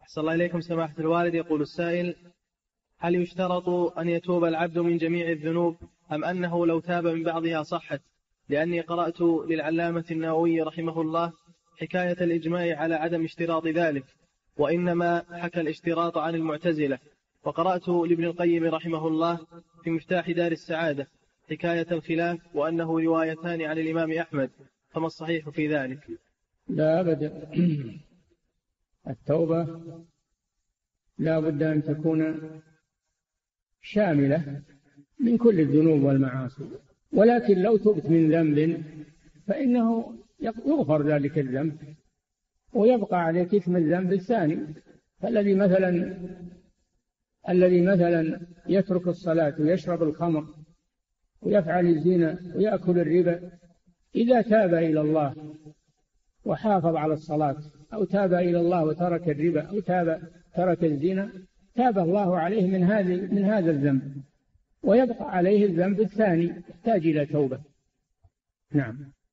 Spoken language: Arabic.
أحسن الله إليكم سماحة الوالد. يقول السائل: هل يشترط أن يتوب العبد من جميع الذنوب أم أنه لو تاب من بعضها صحت؟ لأني قرأت للعلامة النووي رحمه الله حكاية الإجماع على عدم اشتراط ذلك، وإنما حكى الاشتراط عن المعتزلة. وقرأت لابن القيم رحمه الله في مفتاح دار السعادة حكاية الخلاف وأنه روايتان عن الإمام أحمد، فما الصحيح في ذلك؟ لا أبدا. التوبة لا بد أن تكون شاملة من كل الذنوب والمعاصي، ولكن لو تبت من ذنب فإنه يغفر ذلك الذنب ويبقى عليك إثم الذنب الثاني. فالذي مثلا يترك الصلاة ويشرب الخمر ويفعل الزنا ويأكل الربا، إذا تاب إلى الله وحافظ على الصلاة أو تاب إلى الله وترك الربا أو ترك الزنا، تاب الله عليه من هذا الذنب، ويبقى عليه الذنب الثاني يحتاج إلى توبة. نعم.